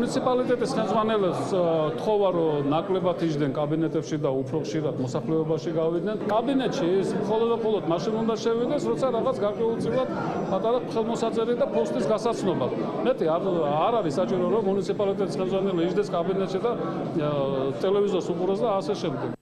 მუნიციპალიტეტის ხელმძღვანელებს თხოვა რომ ნაკლებად იჯდნენ კაბინეტებში და უფრო ხშირად მოსახლეობაში გავიდნენ. კაბინეტში ის მხოლოდ მაშინ უნდა შევიდეს, როცა რაღაც გარკვეულწილად პატარა ხელმოსაწერი და პოსტის გასაცნობა. მეტი არ არის საჭირო რომ მუნიციპალიტეტის ხელმძღვანელი იჯდეს კაბინეტში და ტელევიზორს უყუროს და ასე შემდეგ.